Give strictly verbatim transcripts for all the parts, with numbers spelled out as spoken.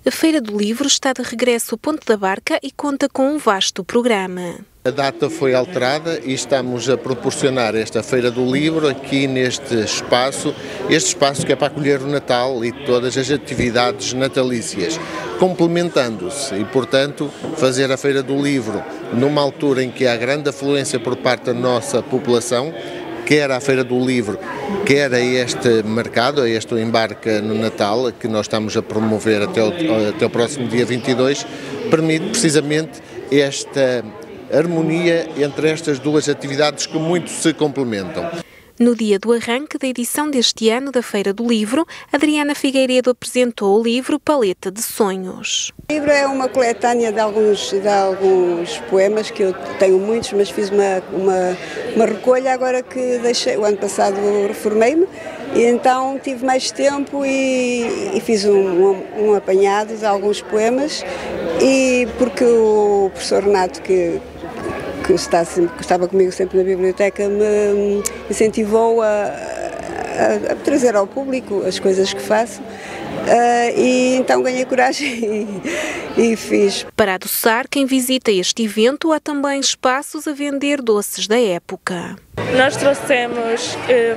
A Feira do Livro está de regresso a Ponte da Barca e conta com um vasto programa. A data foi alterada e estamos a proporcionar esta Feira do Livro aqui neste espaço, este espaço que é para acolher o Natal e todas as atividades natalícias, complementando-se e, portanto, fazer a Feira do Livro numa altura em que há grande afluência por parte da nossa população, quer à Feira do Livro, quer a este mercado, a este embarque no Natal, que nós estamos a promover até o, até o próximo dia vinte e dois, permite precisamente esta harmonia entre estas duas atividades que muito se complementam. No dia do arranque da edição deste ano da Feira do Livro, Adriana Figueiredo apresentou o livro Paleta de Sonhos. O livro é uma coletânea de alguns, de alguns poemas, que eu tenho muitos, mas fiz uma, uma, uma recolha agora que deixei. O ano passado reformei-me e então tive mais tempo e, e fiz um, um, um apanhado de alguns poemas, e porque o professor Renato, que que, está sempre, que estava comigo sempre na biblioteca, me incentivou a, a, a trazer ao público as coisas que faço, uh, e então ganhei coragem e, e fiz. Para adoçar quem visita este evento, há também espaços a vender doces da época. Nós trouxemos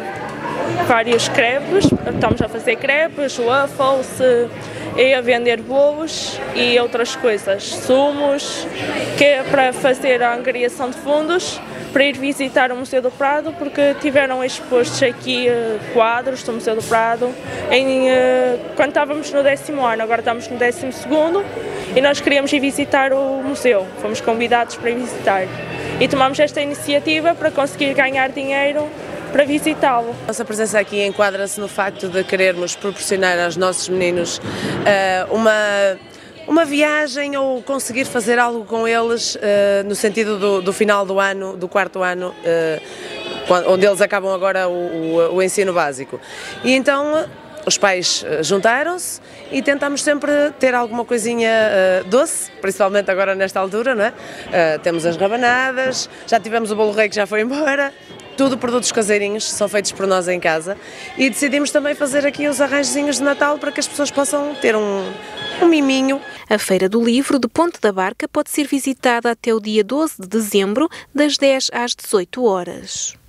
uh, vários crepes, estamos a fazer crepes, waffles, e a vender bolos e outras coisas, sumos, que é para fazer a angariação de fundos, para ir visitar o Museu do Prado, porque tiveram expostos aqui quadros do Museu do Prado em, quando estávamos no décimo ano, agora estamos no décimo segundo, e nós queríamos ir visitar o museu, fomos convidados para ir visitar e tomamos esta iniciativa para conseguir ganhar dinheiro para visitá-lo. Nossa presença aqui enquadra-se no facto de querermos proporcionar aos nossos meninos uh, uma, uma viagem, ou conseguir fazer algo com eles uh, no sentido do, do final do ano, do quarto ano, uh, quando, onde eles acabam agora o, o, o ensino básico. E então os pais juntaram-se e tentamos sempre ter alguma coisinha uh, doce, principalmente agora nesta altura, não é? Uh, temos as rabanadas, já tivemos o bolo rei que já foi embora. Tudo produtos caseirinhos, são feitos por nós em casa, e decidimos também fazer aqui os arranjozinhos de Natal para que as pessoas possam ter um, um miminho. A Feira do Livro de Ponte da Barca pode ser visitada até o dia doze de dezembro, das dez às dezoito horas.